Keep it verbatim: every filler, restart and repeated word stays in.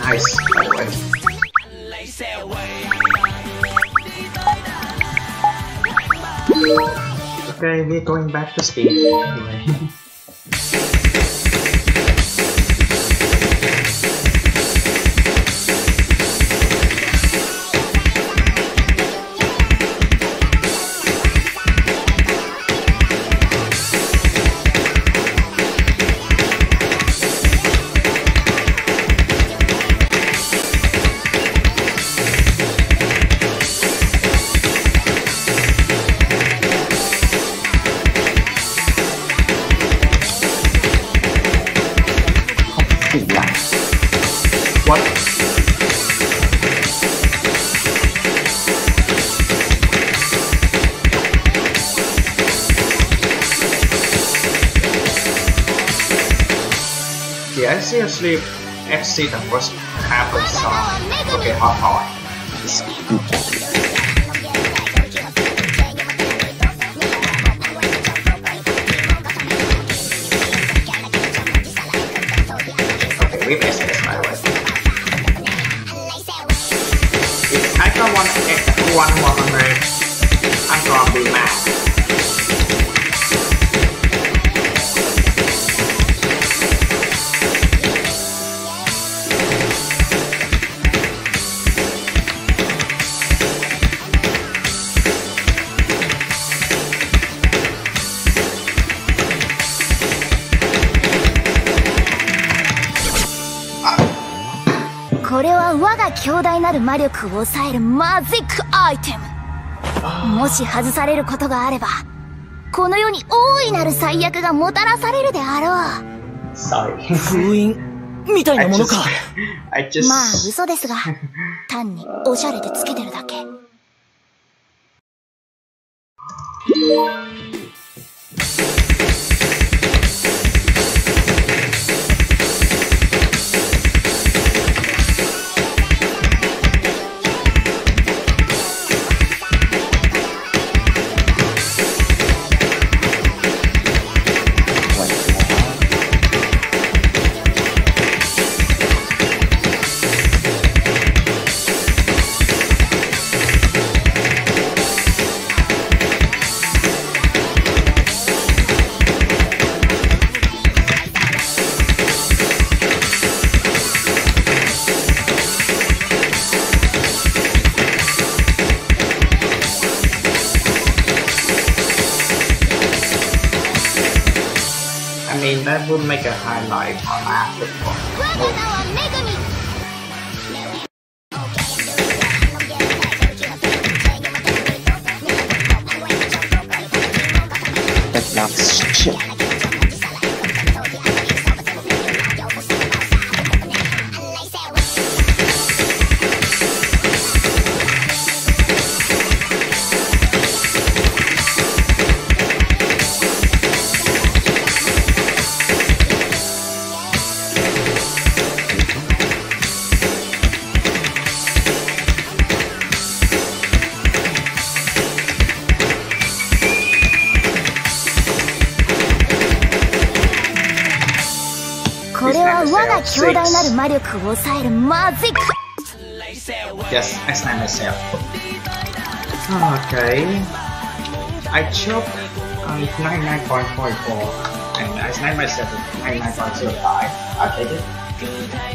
nice, by the way. Okay, we're going back to speed anyway. What? Yeah, I seriously exceed the first half of the song. Okay, hot power. Okay, we missed this by the way. If I don't want to get one more hundred, I'm gonna be mad. これは我が強大なる魔力を抑えるマジックアイテム。もし外されることがあれば、この世に大いなる最悪がもたらされるであろう。 Sorry. 封印みたいなものか。 I just... まあ嘘ですが、単におしゃれでつけてるだけ。 I mean, that would make a highlight on after That's not shit. Yes, I sniped myself. Okay. I choke on ninety-nine point four four and I sniped myself at ninety-nine point zero five. I'll take it.